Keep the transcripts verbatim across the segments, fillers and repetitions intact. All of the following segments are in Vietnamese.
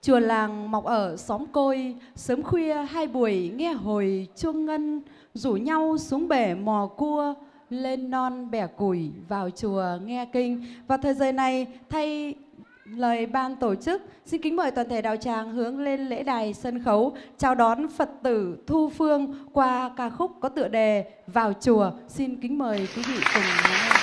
Chùa làng mọc ở xóm Côi, sớm khuya hai buổi nghe hồi chuông ngân, rủ nhau xuống bể mò cua, lên non bẻ củi, vào chùa nghe kinh. Vào thời giờ này, thay lời ban tổ chức, xin kính mời toàn thể đạo tràng hướng lên lễ đài sân khấu chào đón Phật tử Thu Phương qua ca khúc có tựa đề Vào Chùa. Xin kính mời quý vị cùng lắng nghe.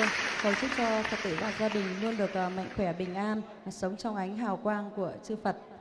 Cầu chúc cho Phật tử và gia đình luôn được mạnh khỏe bình an, sống trong ánh hào quang của chư Phật.